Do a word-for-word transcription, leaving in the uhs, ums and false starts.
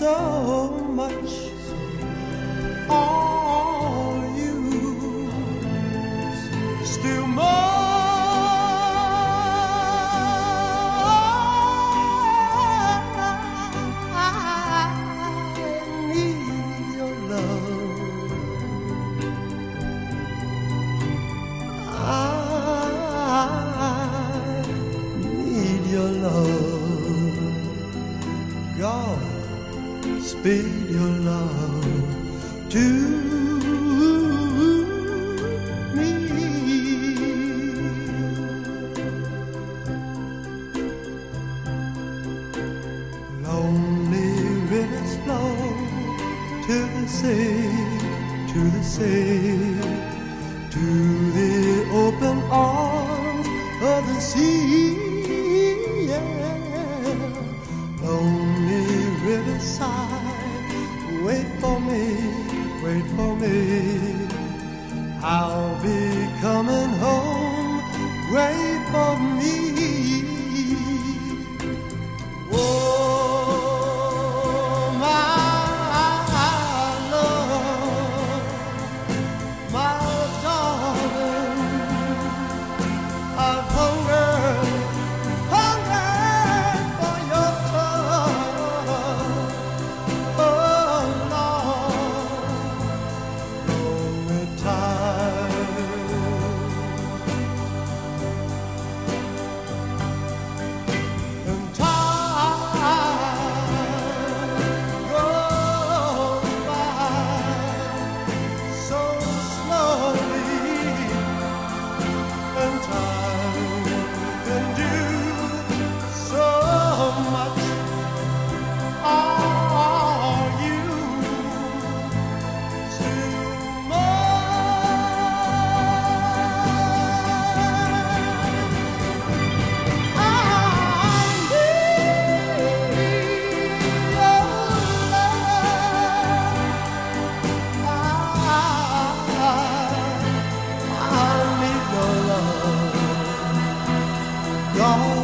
so much. Are you still more? God, speed your love to me. Lonely rivers flow to the sea, to the sea, to the open arms of the sea. Lonely riverside, wait for me, wait for me. I'll be coming home, wait for me. Oh, my love, my darling, I've hungered. God